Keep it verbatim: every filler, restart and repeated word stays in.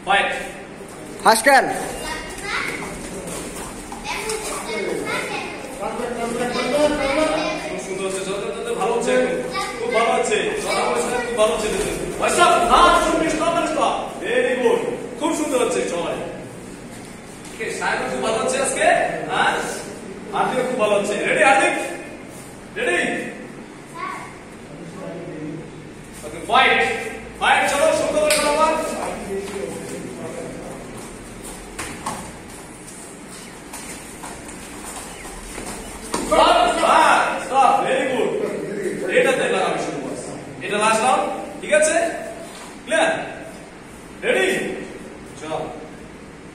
fight হাসকেন সুন্দর হচ্ছে যত ভালো হচ্ছে খুব ভালো হচ্ছে খুব ভালো হচ্ছে ভাইসাব হাত শুনবি স্টপ স্টপ ভেরি গুড খুব সুন্দর হচ্ছে সবাই কে সাহেব খুব ভালো হচ্ছে আজকে হ্যাঁ হার্দিক খুব ভালো হচ্ছে ready Hardik ready okay fight